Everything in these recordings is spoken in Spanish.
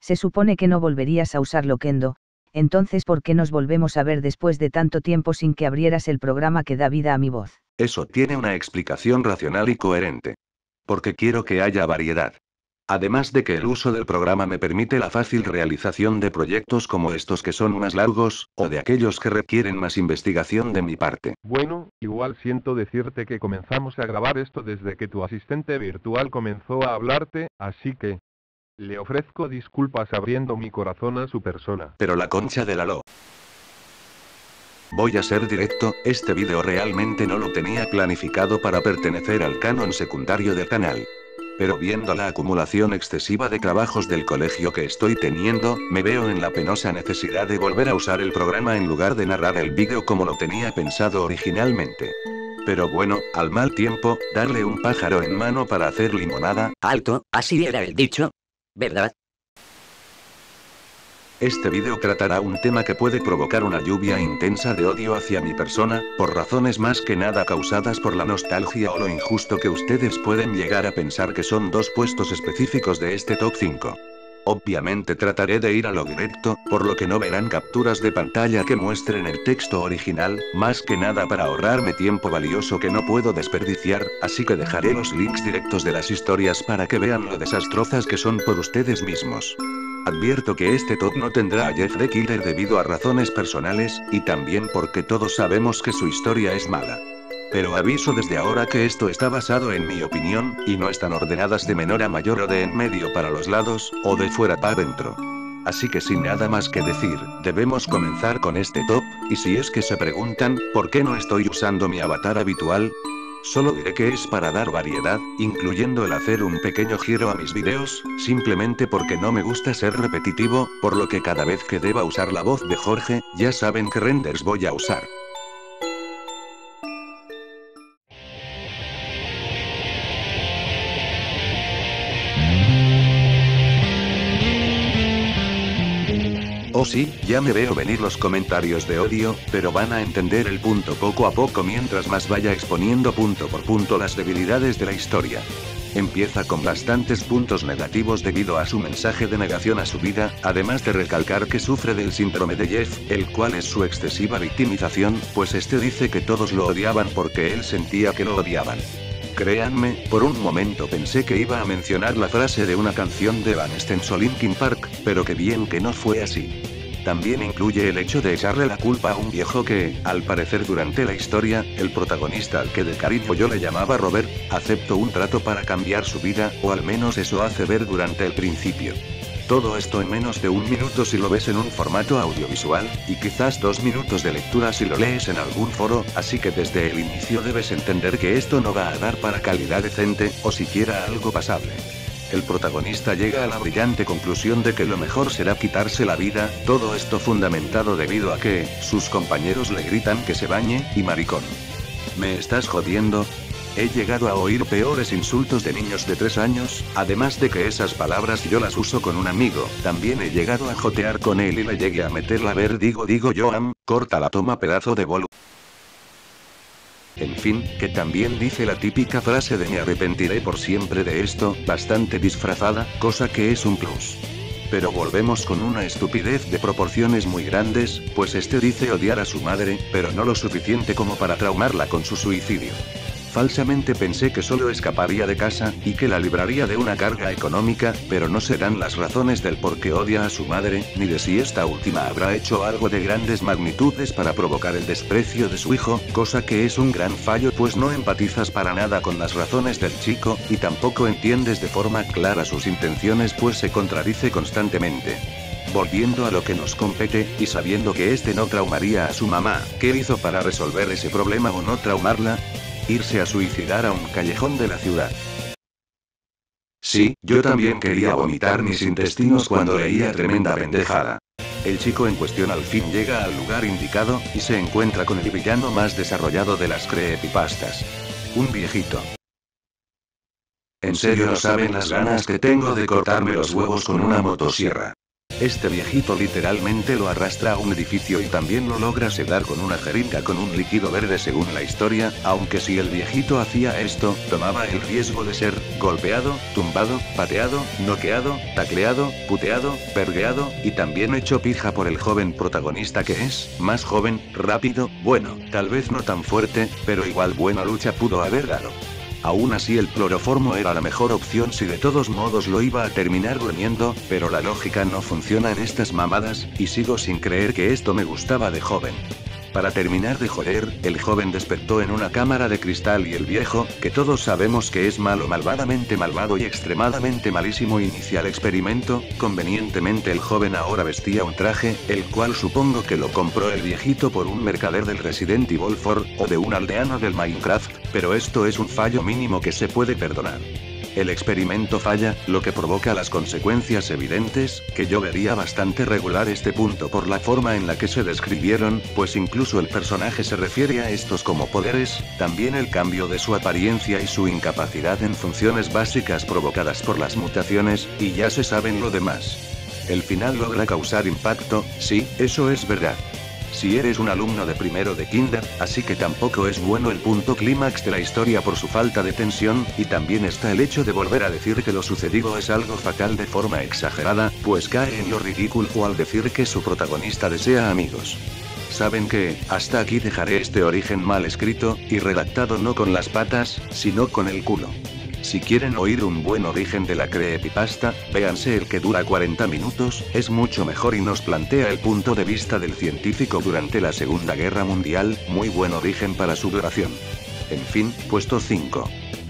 Se supone que no volverías a usar Loquendo, entonces ¿por qué nos volvemos a ver después de tanto tiempo sin que abrieras el programa que da vida a mi voz? Eso tiene una explicación racional y coherente. Porque quiero que haya variedad. Además de que el uso del programa me permite la fácil realización de proyectos como estos que son más largos, o de aquellos que requieren más investigación de mi parte. Bueno, igual siento decirte que comenzamos a grabar esto desde que tu asistente virtual comenzó a hablarte, así que le ofrezco disculpas abriendo mi corazón a su persona. Pero la concha de la lo. Voy a ser directo, este vídeo realmente no lo tenía planificado para pertenecer al canon secundario del canal. Pero viendo la acumulación excesiva de trabajos del colegio que estoy teniendo, me veo en la penosa necesidad de volver a usar el programa en lugar de narrar el vídeo como lo tenía pensado originalmente. Pero bueno, al mal tiempo, darle un pájaro en mano para hacer limonada. Alto, así era el dicho, ¿verdad? Este vídeo tratará un tema que puede provocar una lluvia intensa de odio hacia mi persona, por razones más que nada causadas por la nostalgia o lo injusto que ustedes pueden llegar a pensar que son dos puestos específicos de este top 5. Obviamente trataré de ir a lo directo, por lo que no verán capturas de pantalla que muestren el texto original, más que nada para ahorrarme tiempo valioso que no puedo desperdiciar, así que dejaré los links directos de las historias para que vean lo desastrosas que son por ustedes mismos. Advierto que este top no tendrá a Jeff the Killer debido a razones personales, y también porque todos sabemos que su historia es mala. Pero aviso desde ahora que esto está basado en mi opinión, y no están ordenadas de menor a mayor o de en medio para los lados, o de fuera para adentro. Así que sin nada más que decir, debemos comenzar con este top, y si es que se preguntan, ¿por qué no estoy usando mi avatar habitual? Solo diré que es para dar variedad, incluyendo el hacer un pequeño giro a mis videos, simplemente porque no me gusta ser repetitivo, por lo que cada vez que deba usar la voz de Jorge, ya saben qué renders voy a usar. Oh sí, ya me veo venir los comentarios de odio, pero van a entender el punto poco a poco mientras más vaya exponiendo punto por punto las debilidades de la historia. Empieza con bastantes puntos negativos debido a su mensaje de negación a su vida, además de recalcar que sufre del síndrome de Jeff, el cual es su excesiva victimización, pues este dice que todos lo odiaban porque él sentía que lo odiaban. Créanme, por un momento pensé que iba a mencionar la frase de una canción de Evanescence o Linkin Park, pero que bien que no fue así. También incluye el hecho de echarle la culpa a un viejo que, al parecer durante la historia, el protagonista al que de cariño yo le llamaba Robert, aceptó un trato para cambiar su vida, o al menos eso hace ver durante el principio. Todo esto en menos de 1 minuto si lo ves en un formato audiovisual, y quizás 2 minutos de lectura si lo lees en algún foro, así que desde el inicio debes entender que esto no va a dar para calidad decente, o siquiera algo pasable. El protagonista llega a la brillante conclusión de que lo mejor será quitarse la vida, todo esto fundamentado debido a que, sus compañeros le gritan que se bañe, y maricón. ¿Me estás jodiendo? He llegado a oír peores insultos de niños de 3 años, además de que esas palabras yo las uso con un amigo, también he llegado a jotear con él y le llegué a meterla a ver digo yo corta la toma pedazo de bolu. En fin, que también dice la típica frase de me arrepentiré por siempre de esto, bastante disfrazada, cosa que es un plus. Pero volvemos con una estupidez de proporciones muy grandes, pues este dice odiar a su madre, pero no lo suficiente como para traumarla con su suicidio. Falsamente pensé que solo escaparía de casa, y que la libraría de una carga económica, pero no se dan las razones del por qué odia a su madre, ni de si esta última habrá hecho algo de grandes magnitudes para provocar el desprecio de su hijo, cosa que es un gran fallo pues no empatizas para nada con las razones del chico, y tampoco entiendes de forma clara sus intenciones pues se contradice constantemente. Volviendo a lo que nos compete, y sabiendo que este no traumaría a su mamá, ¿qué hizo para resolver ese problema o no traumarla? Irse a suicidar a un callejón de la ciudad. Sí, yo también quería vomitar mis intestinos cuando leía tremenda pendejada. El chico en cuestión al fin llega al lugar indicado, y se encuentra con el villano más desarrollado de las creepypastas. Un viejito. En serio no saben las ganas que tengo de cortarme los huevos con una motosierra. Este viejito literalmente lo arrastra a un edificio y también lo logra sedar con una jeringa con un líquido verde según la historia, aunque si el viejito hacía esto, tomaba el riesgo de ser golpeado, tumbado, pateado, noqueado, tacleado, puteado, vergueado, y también hecho pija por el joven protagonista que es, más joven, rápido, bueno, tal vez no tan fuerte, pero igual buena lucha pudo haber dado. Aún así el cloroformo era la mejor opción si de todos modos lo iba a terminar durmiendo, pero la lógica no funciona en estas mamadas, y sigo sin creer que esto me gustaba de joven. Para terminar de joder, el joven despertó en una cámara de cristal y el viejo, que todos sabemos que es malo, malvadamente malvado y extremadamente malísimo, inicia el experimento. Convenientemente el joven ahora vestía un traje, el cual supongo que lo compró el viejito por un mercader del Resident Evil 4, o de un aldeano del Minecraft, pero esto es un fallo mínimo que se puede perdonar. El experimento falla, lo que provoca las consecuencias evidentes, que yo vería bastante regular este punto por la forma en la que se describieron, pues incluso el personaje se refiere a estos como poderes, también el cambio de su apariencia y su incapacidad en funciones básicas provocadas por las mutaciones, y ya se saben lo demás. El final logra causar impacto, sí, eso es verdad. Si eres un alumno de primero de kinder, así que tampoco es bueno el punto clímax de la historia por su falta de tensión, y también está el hecho de volver a decir que lo sucedido es algo fatal de forma exagerada, pues cae en lo ridículo al decir que su protagonista desea amigos. Saben qué, hasta aquí dejaré este origen mal escrito, y redactado no con las patas, sino con el culo. Si quieren oír un buen origen de la creepypasta, véanse el que dura 40 minutos, es mucho mejor y nos plantea el punto de vista del científico durante la Segunda Guerra Mundial, muy buen origen para su duración. En fin, puesto 5.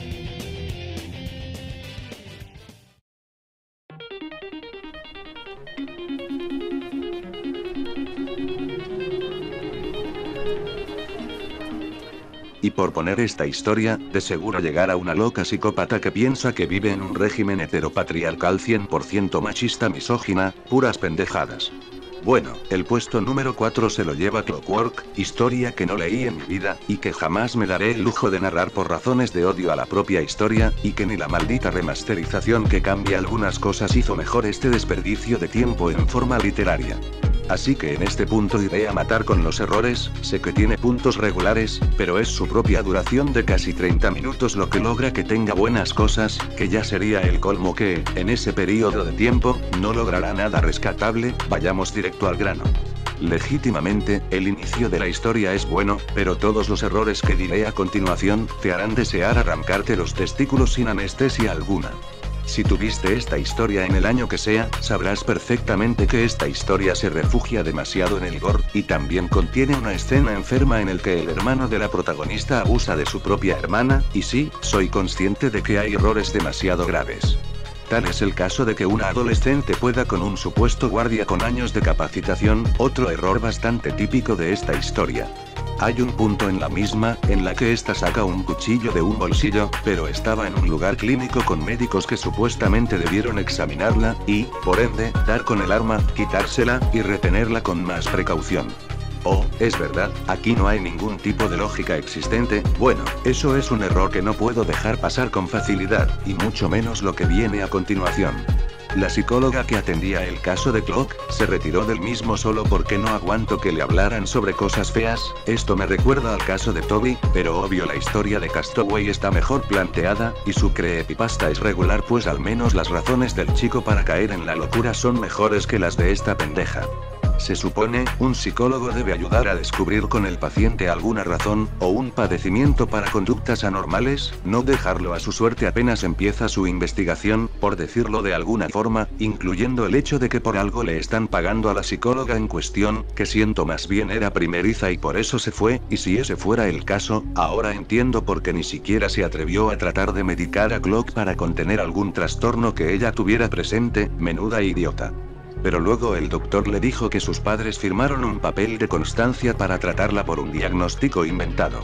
Y por poner esta historia, de seguro llegará una loca psicópata que piensa que vive en un régimen heteropatriarcal 100% machista misógina, puras pendejadas. Bueno, el puesto número 4 se lo lleva Clockwork, historia que no leí en mi vida, y que jamás me daré el lujo de narrar por razones de odio a la propia historia, y que ni la maldita remasterización que cambia algunas cosas hizo mejor este desperdicio de tiempo en forma literaria. Así que en este punto iré a matar con los errores, sé que tiene puntos regulares, pero es su propia duración de casi 30 minutos lo que logra que tenga buenas cosas, que ya sería el colmo que, en ese periodo de tiempo, no logrará nada rescatable. Vayamos directo al grano. Legítimamente, el inicio de la historia es bueno, pero todos los errores que diré a continuación, te harán desear arrancarte los testículos sin anestesia alguna. Si tuviste esta historia en el año que sea, sabrás perfectamente que esta historia se refugia demasiado en el gore, y también contiene una escena enferma en el que el hermano de la protagonista abusa de su propia hermana, y sí, soy consciente de que hay errores demasiado graves. Tal es el caso de que una adolescente pueda con un supuesto guardia con años de capacitación, otro error bastante típico de esta historia. Hay un punto en la misma, en la que ésta saca un cuchillo de un bolsillo, pero estaba en un lugar clínico con médicos que supuestamente debieron examinarla, y, por ende, dar con el arma, quitársela, y retenerla con más precaución. Oh, es verdad, aquí no hay ningún tipo de lógica existente. Bueno, eso es un error que no puedo dejar pasar con facilidad, y mucho menos lo que viene a continuación. La psicóloga que atendía el caso de Clock, se retiró del mismo solo porque no aguanto que le hablaran sobre cosas feas. Esto me recuerda al caso de Toby, pero obvio la historia de Castaway está mejor planteada, y su creepypasta es regular pues al menos las razones del chico para caer en la locura son mejores que las de esta pendeja. Se supone, un psicólogo debe ayudar a descubrir con el paciente alguna razón, o un padecimiento para conductas anormales, no dejarlo a su suerte apenas empieza su investigación, por decirlo de alguna forma, incluyendo el hecho de que por algo le están pagando a la psicóloga en cuestión, que siento más bien era primeriza y por eso se fue, y si ese fuera el caso, ahora entiendo por qué ni siquiera se atrevió a tratar de medicar a Clock para contener algún trastorno que ella tuviera presente, menuda idiota. Pero luego el doctor le dijo que sus padres firmaron un papel de constancia para tratarla por un diagnóstico inventado.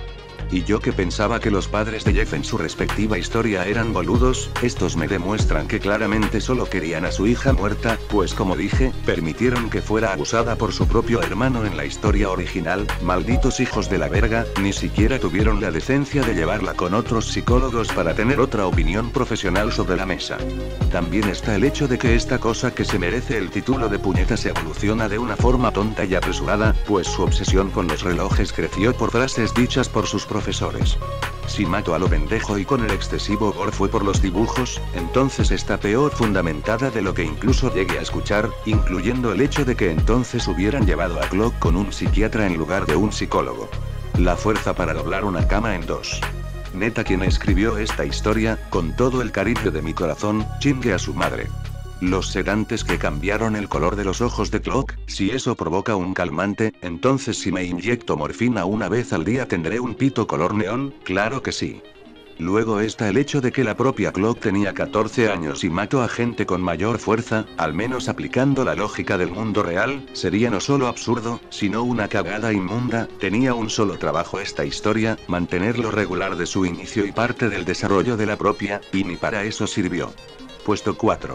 Y yo que pensaba que los padres de Jeff en su respectiva historia eran boludos, estos me demuestran que claramente solo querían a su hija muerta, pues como dije, permitieron que fuera abusada por su propio hermano en la historia original. Malditos hijos de la verga, ni siquiera tuvieron la decencia de llevarla con otros psicólogos para tener otra opinión profesional sobre la mesa. También está el hecho de que esta cosa que se merece el título de puñetas evoluciona de una forma tonta y apresurada, pues su obsesión con los relojes creció por frases dichas por sus profesores. Si mato a lo pendejo y con el excesivo gore fue por los dibujos, entonces está peor fundamentada de lo que incluso llegué a escuchar, incluyendo el hecho de que entonces hubieran llevado a Clock con un psiquiatra en lugar de un psicólogo. La fuerza para doblar una cama en dos. Neta, quien escribió esta historia, con todo el cariño de mi corazón, chingue a su madre. Los sedantes que cambiaron el color de los ojos de Clock, si eso provoca un calmante, entonces si me inyecto morfina una vez al día tendré un pito color neón, claro que sí. Luego está el hecho de que la propia Clock tenía 14 años y mató a gente con mayor fuerza, al menos aplicando la lógica del mundo real, sería no solo absurdo, sino una cagada inmunda. Tenía un solo trabajo esta historia, mantenerlo regular de su inicio y parte del desarrollo de la propia, y ni para eso sirvió. Puesto 4.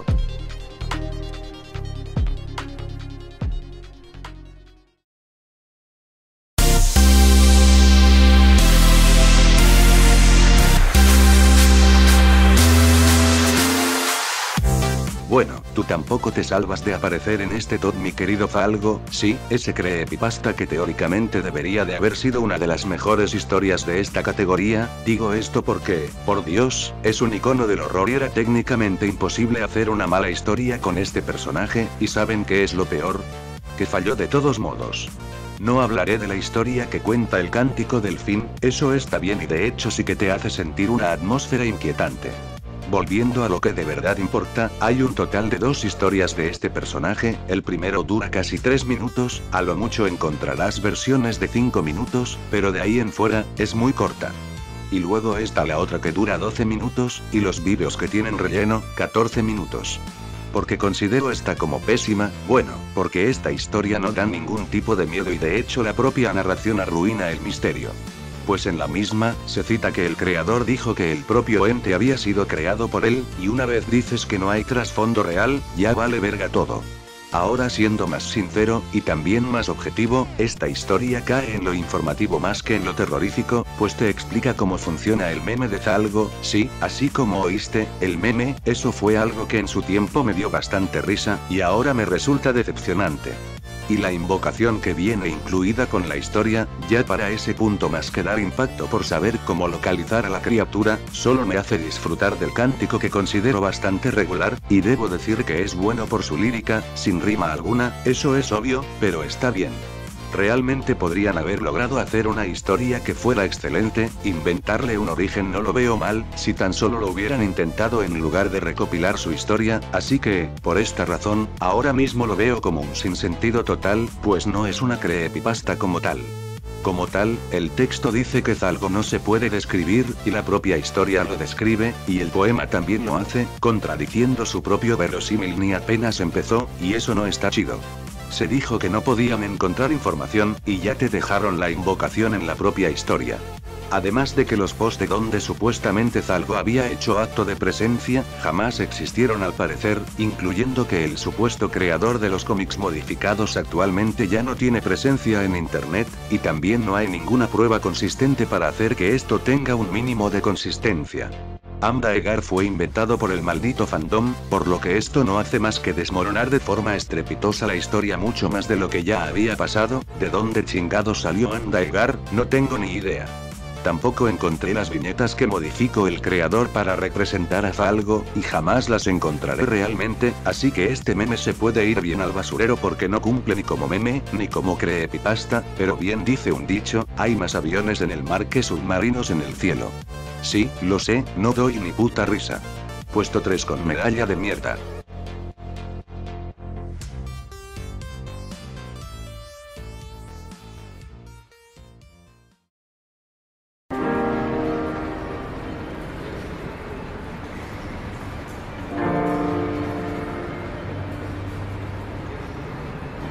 Bueno, tú tampoco te salvas de aparecer en este top, mi querido Falgo. Sí, ese creepypasta que teóricamente debería de haber sido una de las mejores historias de esta categoría. Digo esto porque, por Dios, es un icono del horror y era técnicamente imposible hacer una mala historia con este personaje, y ¿saben qué es lo peor? Que falló de todos modos. No hablaré de la historia que cuenta el cántico del fin, eso está bien y de hecho sí que te hace sentir una atmósfera inquietante. Volviendo a lo que de verdad importa, hay un total de 2 historias de este personaje. El primero dura casi 3 minutos, a lo mucho encontrarás versiones de 5 minutos, pero de ahí en fuera, es muy corta. Y luego está la otra que dura 12 minutos, y los vídeos que tienen relleno, 14 minutos. ¿Por qué considero esta como pésima? Bueno, porque esta historia no da ningún tipo de miedo y de hecho la propia narración arruina el misterio. Pues en la misma, se cita que el creador dijo que el propio ente había sido creado por él, y una vez dices que no hay trasfondo real, ya vale verga todo. Ahora siendo más sincero, y también más objetivo, esta historia cae en lo informativo más que en lo terrorífico, pues te explica cómo funciona el meme de Falgo. Sí, así como oíste, el meme, eso fue algo que en su tiempo me dio bastante risa, y ahora me resulta decepcionante. Y la invocación que viene incluida con la historia, ya para ese punto más que dar impacto por saber cómo localizar a la criatura, solo me hace disfrutar del cántico que considero bastante regular, y debo decir que es bueno por su lírica, sin rima alguna, eso es obvio, pero está bien. Realmente podrían haber logrado hacer una historia que fuera excelente, inventarle un origen no lo veo mal, si tan solo lo hubieran intentado en lugar de recopilar su historia, así que, por esta razón, ahora mismo lo veo como un sinsentido total, pues no es una creepypasta como tal. Como tal, el texto dice que Falgo no se puede describir, y la propia historia lo describe, y el poema también lo hace, contradiciendo su propio verosímil ni apenas empezó, y eso no está chido. Se dijo que no podían encontrar información, y ya te dejaron la invocación en la propia historia. Además de que los posts de donde supuestamente Falgo había hecho acto de presencia, jamás existieron al parecer, incluyendo que el supuesto creador de los cómics modificados actualmente ya no tiene presencia en internet, y también no hay ninguna prueba consistente para hacer que esto tenga un mínimo de consistencia. Amdaegar fue inventado por el maldito fandom, por lo que esto no hace más que desmoronar de forma estrepitosa la historia mucho más de lo que ya había pasado. ¿De dónde chingados salió Amdaegar? No tengo ni idea. Tampoco encontré las viñetas que modificó el creador para representar a Falgo, y jamás las encontraré realmente, así que este meme se puede ir bien al basurero porque no cumple ni como meme, ni como creepypasta, pero bien dice un dicho, hay más aviones en el mar que submarinos en el cielo. Sí, lo sé, no doy ni puta risa. Puesto 3 con medalla de mierda.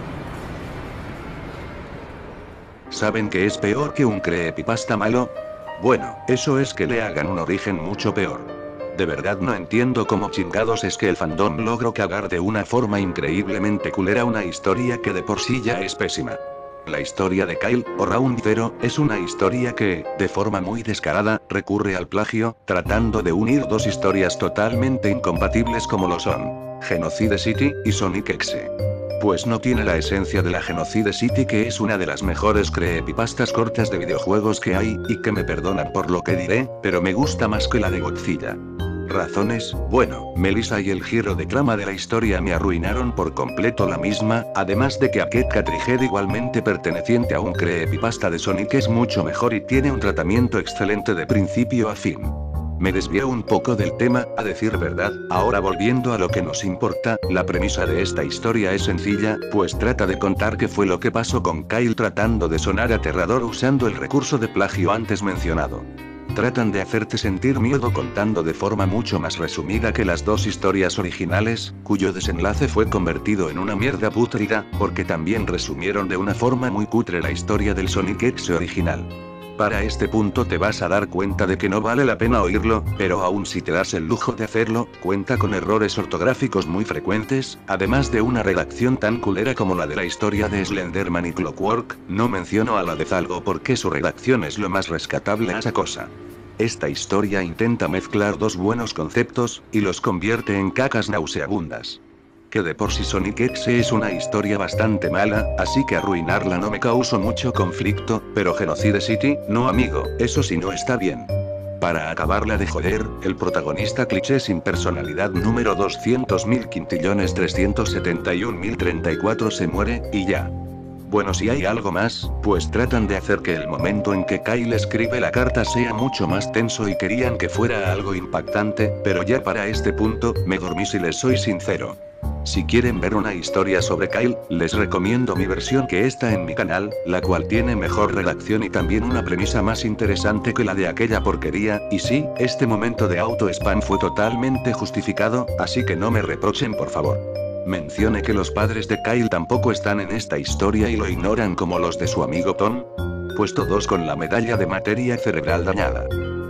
¿Saben qué es peor que un creepypasta malo? Bueno, eso es que le hagan un origen mucho peor. De verdad no entiendo cómo chingados es que el fandom logró cagar de una forma increíblemente culera una historia que de por sí ya es pésima. La historia de Kyle, o Round Zero, es una historia que, de forma muy descarada, recurre al plagio, tratando de unir dos historias totalmente incompatibles como lo son Genocide City y Sonic X. Pues no tiene la esencia de la Genocide City, que es una de las mejores creepypastas cortas de videojuegos que hay, y que me perdonan por lo que diré, pero me gusta más que la de Godzilla. Razones, bueno, Melissa y el giro de trama de la historia me arruinaron por completo la misma, además de que Aket Catrihead, igualmente perteneciente a un creepypasta de Sonic, es mucho mejor y tiene un tratamiento excelente de principio a fin. Me desvié un poco del tema, a decir verdad. Ahora volviendo a lo que nos importa, la premisa de esta historia es sencilla, pues trata de contar qué fue lo que pasó con Kyle tratando de sonar aterrador usando el recurso de plagio antes mencionado. Tratan de hacerte sentir miedo contando de forma mucho más resumida que las dos historias originales, cuyo desenlace fue convertido en una mierda pútrida, porque también resumieron de una forma muy cutre la historia del Sonic X original. Para este punto te vas a dar cuenta de que no vale la pena oírlo, pero aún si te das el lujo de hacerlo, cuenta con errores ortográficos muy frecuentes, además de una redacción tan culera como la de la historia de Slenderman y Clockwork. No menciono a la de Zalgo porque su redacción es lo más rescatable a esa cosa. Esta historia intenta mezclar dos buenos conceptos, y los convierte en cacas nauseabundas. Que de por sí Sonic X es una historia bastante mala, así que arruinarla no me causó mucho conflicto, pero Genocide City, no amigo, eso sí no está bien. Para acabarla de joder, el protagonista cliché sin personalidad número 200.500.371.034 se muere, y ya. Bueno, si hay algo más, pues tratan de hacer que el momento en que Kyle escribe la carta sea mucho más tenso y querían que fuera algo impactante, pero ya para este punto, me dormí si les soy sincero. Si quieren ver una historia sobre Kyle, les recomiendo mi versión que está en mi canal, la cual tiene mejor redacción y también una premisa más interesante que la de aquella porquería, y sí, este momento de auto-spam fue totalmente justificado, así que no me reprochen por favor. Mencione que los padres de Kyle tampoco están en esta historia y lo ignoran como los de su amigo Tom. Pues todos con la medalla de materia cerebral dañada.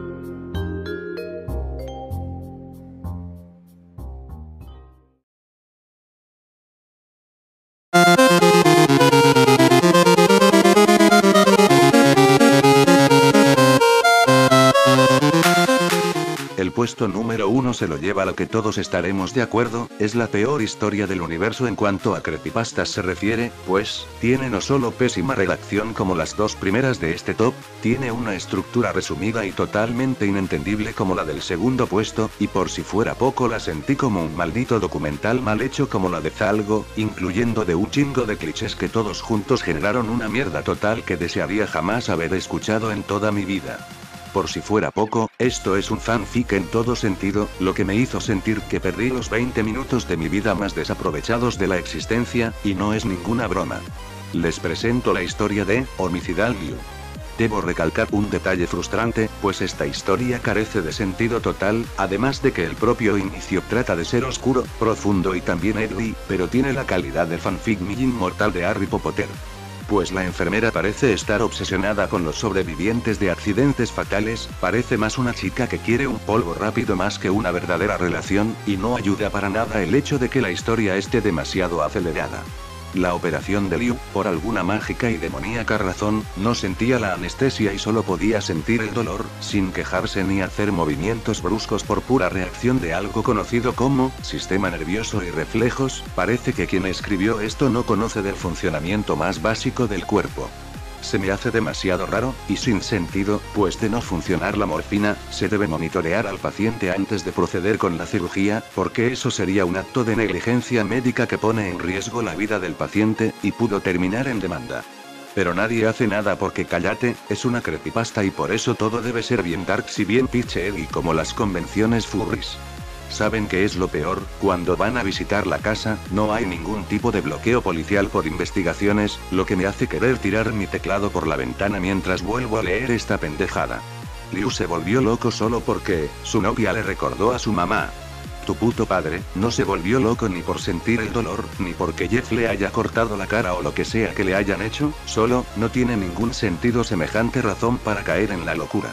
El puesto número 1 se lo lleva lo que todos estaremos de acuerdo, es la peor historia del universo en cuanto a creepypastas se refiere, pues, tiene no solo pésima redacción como las dos primeras de este top, tiene una estructura resumida y totalmente inentendible como la del segundo puesto, y por si fuera poco la sentí como un maldito documental mal hecho como la de Zalgo, incluyendo de un chingo de clichés que todos juntos generaron una mierda total que desearía jamás haber escuchado en toda mi vida. Por si fuera poco, esto es un fanfic en todo sentido, lo que me hizo sentir que perdí los 20 minutos de mi vida más desaprovechados de la existencia, y no es ninguna broma. Les presento la historia de Homicidal Liu. Debo recalcar un detalle frustrante, pues esta historia carece de sentido total, además de que el propio inicio trata de ser oscuro, profundo y también edgy, pero tiene la calidad de fanfic muy inmortal de Harry Potter. Pues la enfermera parece estar obsesionada con los sobrevivientes de accidentes fatales, parece más una chica que quiere un polvo rápido más que una verdadera relación, y no ayuda para nada el hecho de que la historia esté demasiado acelerada. La operación de Liu, por alguna mágica y demoníaca razón, no sentía la anestesia y solo podía sentir el dolor, sin quejarse ni hacer movimientos bruscos por pura reacción de algo conocido como sistema nervioso y reflejos. Parece que quien escribió esto no conoce del funcionamiento más básico del cuerpo. Se me hace demasiado raro, y sin sentido, pues de no funcionar la morfina, se debe monitorear al paciente antes de proceder con la cirugía, porque eso sería un acto de negligencia médica que pone en riesgo la vida del paciente, y pudo terminar en demanda. Pero nadie hace nada porque cállate, es una creepypasta y por eso todo debe ser bien darks y bien pitch edgy como las convenciones furries. ¿Saben qué es lo peor? Cuando van a visitar la casa, no hay ningún tipo de bloqueo policial por investigaciones, lo que me hace querer tirar mi teclado por la ventana mientras vuelvo a leer esta pendejada. Liu se volvió loco solo porque su novia le recordó a su mamá. Tu puto padre no se volvió loco ni por sentir el dolor, ni porque Jeff le haya cortado la cara o lo que sea que le hayan hecho, solo no tiene ningún sentido semejante razón para caer en la locura.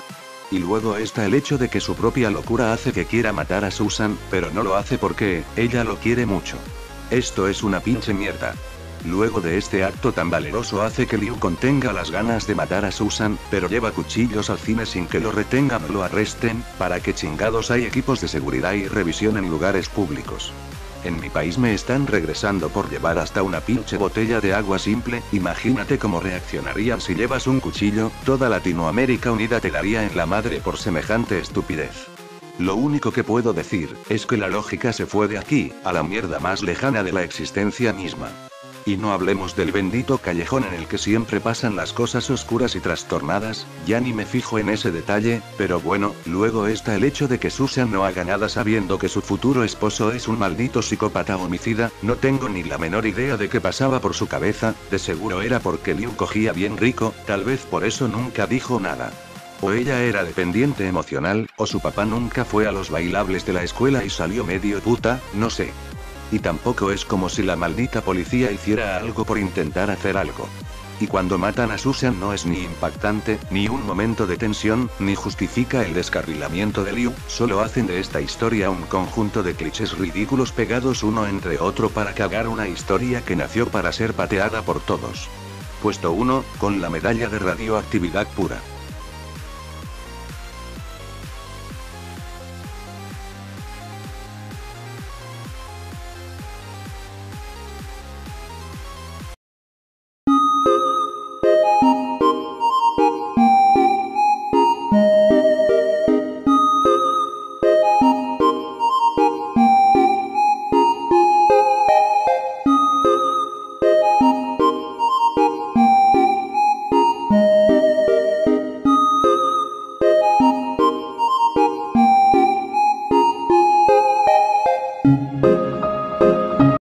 Y luego está el hecho de que su propia locura hace que quiera matar a Susan, pero no lo hace porque ella lo quiere mucho. Esto es una pinche mierda. Luego de este acto tan valeroso hace que Liu contenga las ganas de matar a Susan, pero lleva cuchillos al cine sin que lo retengan o lo arresten. ¿Para qué chingados hay equipos de seguridad y revisión en lugares públicos? En mi país me están regresando por llevar hasta una pinche botella de agua simple. Imagínate cómo reaccionarían si llevas un cuchillo. Toda Latinoamérica unida te daría en la madre por semejante estupidez. Lo único que puedo decir es que la lógica se fue de aquí a la mierda más lejana de la existencia misma. Y no hablemos del bendito callejón en el que siempre pasan las cosas oscuras y trastornadas. Ya ni me fijo en ese detalle, pero bueno. Luego está el hecho de que Susan no haga nada sabiendo que su futuro esposo es un maldito psicópata homicida. No tengo ni la menor idea de qué pasaba por su cabeza. De seguro era porque Liu cogía bien rico, tal vez por eso nunca dijo nada. O ella era dependiente emocional, o su papá nunca fue a los bailables de la escuela y salió medio puta, no sé. Y tampoco es como si la maldita policía hiciera algo por intentar hacer algo. Y cuando matan a Susan no es ni impactante, ni un momento de tensión, ni justifica el descarrilamiento de Liu, solo hacen de esta historia un conjunto de clichés ridículos pegados uno entre otro para cagar una historia que nació para ser pateada por todos. Puesto 1, con la medalla de radioactividad pura.